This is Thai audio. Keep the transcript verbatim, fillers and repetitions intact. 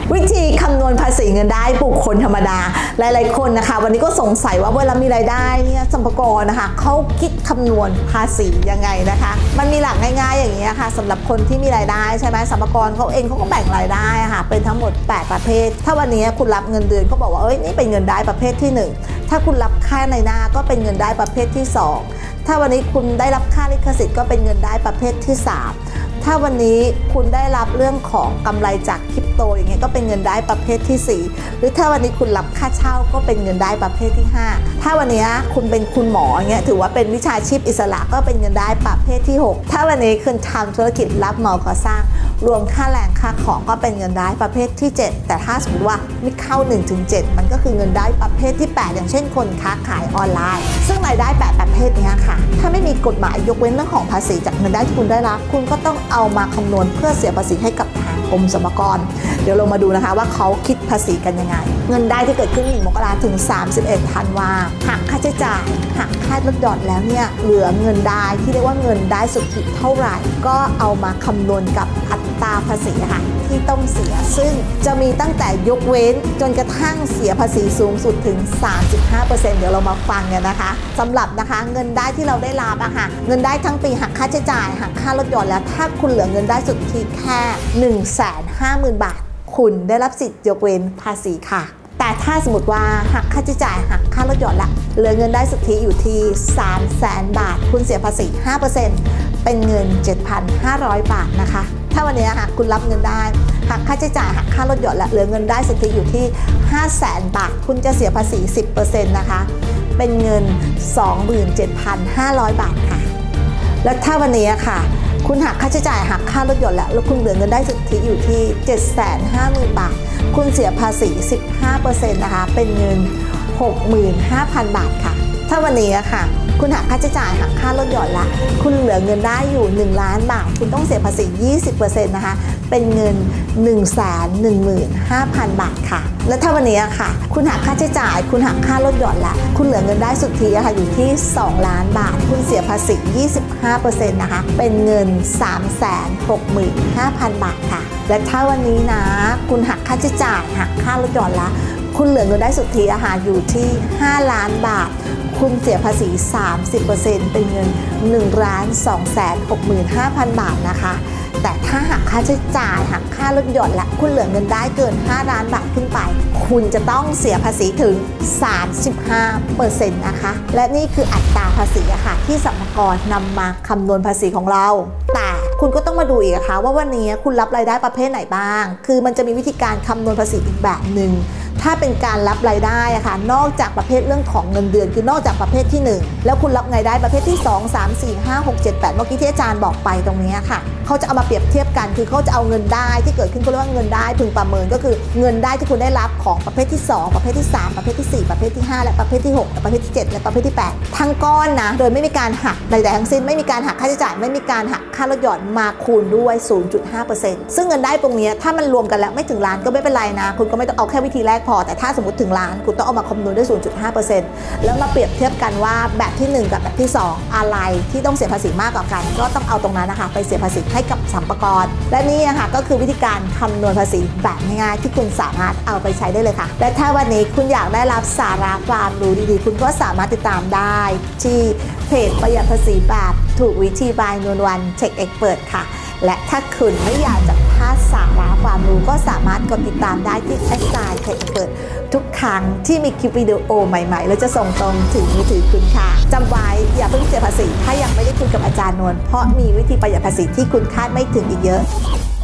วิธีคำนวณภาษีเงินได้บุคคลธรรมดาหลายๆคนนะคะวันนี้ก็สงสัยว่าเวลามีรายได้เนี่ยสรรพากรนะคะเขาคิดคำนวณภาษียังไงนะคะมันมีหลักง่ายๆอย่างนี้ค่ะสำหรับคนที่มีรายได้ใช่ไหมสรรพากรเขาเองเขาก็แบ่งรายได้ค่ะเป็นทั้งหมดแปดประเภทถ้าวันนี้คุณรับเงินเดือนเขาบอกว่าเอ้ยนี่เป็นเงินได้ประเภทที่หนึ่งถ้าคุณรับค่าในหน้าก็เป็นเงินได้ประเภทที่สองถ้าวันนี้คุณได้รับค่าลิขสิทธิ์ก็เป็นเงินได้ประเภทที่สามถ้าวันนี้คุณได้รับเรื่องของกำไรจากคริปโตอย่างเงี้ยก็เป็นเงินได้ประเภทที่สี่หรือถ้าวันนี้คุณรับค่าเช่าก็เป็นเงินได้ประเภทที่ห้าถ้าวันนี้คุณเป็นคุณหมออย่างเงี้ยถือว่าเป็นวิชาชีพอิสระก็เป็นเงินได้ประเภทที่หกถ้าวันนี้คุณทำธุรกิจรับเหมาก่อสร้างรวมค่าแรงค่าของก็เป็นเงินได้ประเภทที่เจ็ดแต่ถ้าสมมติว่าไม่เข้า หนึ่งถึงเจ็ด มันก็คือเงินได้ประเภทที่แปดอย่างเช่นคนค้าขายออนไลน์ซึ่งรายได้แปดประเภทนี้ค่ะถ้าไม่มีกฎหมายยกเว้นเรื่องของภาษีจากเงินได้ที่คุณได้รับคุณก็ต้องเอามาคำนวณเพื่อเสียภาษีให้กับทางกรมสรรพากรเดี๋ยวเรามาดูนะคะว่าเขาคิดภาษีกันยังไงเงินได้ที่เกิดขึ้นหนึ่งมกราคมถึงสามสิบเอ็ดธันวาคมหักค่าใช้จ่ายหักค่าลดหย่อนแล้วเนี่ยเหลือเงินได้ที่เรียกว่าเงินได้สุทธิเท่าไหร่ก็เอามาคำนวณกับอัตราภาษีค่ะที่ต้องเสียซึ่งจะมีตั้งแต่ยกเว้นจนกระทั่งเสียภาษีสูงสุดถึง สามสิบห้าเปอร์เซ็นต์ เดี๋ยวเรามาฟังกันนะคะสำหรับนะคะเงินได้ที่เราได้รับอะค่ะเงินได้ทั้งปีหักค่าใช้จ่ายหักค่าลดหย่อนแล้วถ้าคุณเหลือเงินได้สุทธิแค่ หนึ่งแสนห้าหมื่น บาทคุณได้รับสิทธิ์ยกเว้นภาษีค่ะแต่ถ้าสมมติว่าหักค่าใช้จ่ายหักค่าลดหย่อนละเหลือเงินได้สุทธิอยู่ที่ สามแสน บาทคุณเสียภาษี ห้าเปอร์เซ็นต์ เป็นเงิน เจ็ดพันห้าร้อย บาทนะคะถ้าวันนี้ค่ะคุณรับเงินได้หักค่าใช้จ่ายหักค่าลดหย่อนและเหลือเงินได้สุทธิอยู่ที่ ห้าแสน บาทคุณจะเสียภาษี สิบเปอร์เซ็นต์ นะคะเป็นเงิน สองหมื่นเจ็ดพันห้าร้อย บาทค่ะและถ้าวันนี้ค่ะคุณหักค่าใช้จ่ายหักค่าลดหย่อนแล้วแล้วคุณเหลือเงินได้สุทธิอยู่ที่ เจ็ดแสนห้าหมื่น บาทคุณเสียภาษี สิบห้าเปอร์เซ็นต์ นะคะเป็นเงิน หกหมื่นห้าพัน บาทค่ะถ้าวันนี้ค่ะคุณหักค่าใช้จ่ายหักค่าลดหย่อนละคุณเหลือเงินได้อยู่หนึ่งล้านบาทคุณต้องเสียภาษี ยี่สิบเปอร์เซ็นต์ นะคะเป็นเงิน หนึ่งแสนหนึ่งหมื่นห้าพัน บาทค่ะและถ้าวันนี้ค่ะคุณหักค่าใช้จ่ายคุณหักค่าลดหย่อนละคุณเหลือเงินได้สุทธิค่ะอยู่ที่สองล้านบาทคุณเสียภาษี ยี่สิบห้าเปอร์เซ็นต์ นะคะเป็นเงิน สามแสนหกหมื่นห้าพัน บาทค่ะและถ้าวันนี้นะคุณหักค่าใช้จ่ายหักค่าลดหย่อนละคุณเหลือเงินได้สุทธิอาหารอยู่ที่ห้าล้านบาทคุณเสียภาษี สามสิบเปอร์เซ็นต์ เป็นเงิน หนึ่งล้านสองแสนหกหมื่นห้าพัน บาทนะคะแต่ถ้าหักค่าใช้จ่ายหักค่าลดหย่อนและคุณเหลือเงินได้เกินห้าล้านบาทขึ้นไปคุณจะต้องเสียภาษีถึง สามสิบห้าเปอร์เซ็นต์ นะคะและนี่คืออัตราภาษีอะค่ะที่สรรพากรนำมาคำนวณภาษีของเราแต่คุณก็ต้องมาดูอีกนะคะว่าวันนี้คุณรับรายได้ประเภทไหนบ้างคือมันจะมีวิธีการคำนวณภาษีอีกแบบหนึ่งถ้าเป็นการรับรายได้อะค่ะนอกจากประเภทเรื่องของเงินเดือนคือนอกจากประเภทที่หนึ่งแล้วคุณรับรายได้ประเภทที่สอง สาม สี่ ห้า หก เจ็ด แปดเมื่อกี้ที่อาจารย์บอกไปตรงนี้ค่ะเขาจะเอามาเปรียบเทียบกันคือเขาจะเอาเงินได้ที่เกิดขึ้นเขาเรียกว่าเงินได้พึงประเมินก็คือเงินได้ที่คุณได้รับของประเภทที่สองประเภทที่สามประเภทที่สี่ประเภทที่ห้าและประเภทที่หกและประเภทที่เจ็ดและประเภทที่แปดทั้งก้อนนะโดยไม่มีการหักใดๆทั้งสิ้นไม่มีการหักค่าใช้จ่ายไม่มีการหักค่าลดหย่อนมาคูณด้วย ศูนย์จุดห้าเปอร์เซ็นต์ ซึ่งเงินได้ตรงนี้ถ้ามันรวมกันแล้วไม่ถึงล้านก็ไม่เป็นไรนะคุณก็ไม่ต้องเอาแค่วิธีแรกพอแต่ถ้าสมมติถึงล้านคุณต้องเอามาคำนวณด้วย ศูนย์จุดห้าเปอร์เซ็นต์ แล้วมาเปรียบเทียบกันว่าแบบที่หนึ่งกับแบบที่สองอะไรที่ต้องเสียภาษีมากกว่ากันก็ต้องเอาตรงนั้นนะคะไปเสียภาษีให้กับสรรพากรและนี่นะคะก็คือวิธีการคำนวณภาษีแบบง่ายๆที่คุณสามารถเอาไปใช้ได้เลยค่ะและถ้าวันนี้คุณอยากได้รับสาระความรู้ดีๆคุณก็สามารถติดตามได้ที่เพจประหยัดภาษีแบบถูกวิธีบายนวลวันเทคเอ็กเปิดค่ะและถ้าคุณไม่อยากจะพลาดสาระความรู้ก็สามารถกดติดตามได้ที่แอดไซน์เทคเอ็กเปิดทุกครั้งที่มีคลิปวิดีโอใหม่ๆแล้วจะส่งตรงถึงมือถือคุณค่ะจำไว้อย่าเพิ่งเสียภาษีถ้ายังไม่ได้คุยกับอาจารย์นวลเพราะมีวิธีประหยัดภาษีที่คุณคาดไม่ถึงอีกเยอะ